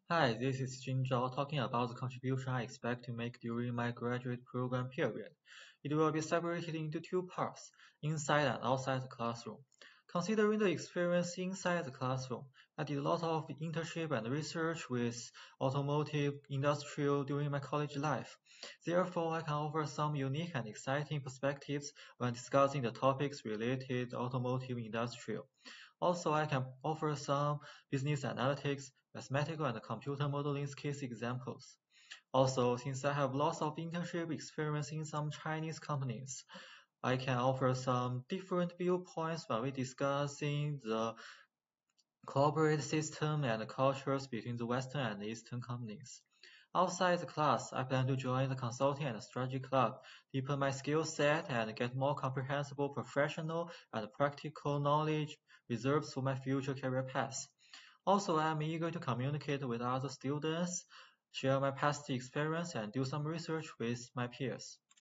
Hi, this is Jun Zhao talking about the contribution I expect to make during my graduate program period. It will be separated into two parts, inside and outside the classroom. Considering the experience inside the classroom, I did a lot of internship and research with automotive industrial during my college life. Therefore, I can offer some unique and exciting perspectives when discussing the topics related to automotive industrial. Also, I can offer some business analytics, mathematical and computer modeling case examples. Also, since I have lots of internship experience in some Chinese companies, I can offer some different viewpoints when we discussing the corporate system and cultures between the Western and Eastern companies. Outside the class, I plan to join the consulting and strategy club, deepen my skill set, and get more comprehensible professional and practical knowledge reserved for my future career path. Also, I'm eager to communicate with other students, share my past experience, and do some research with my peers.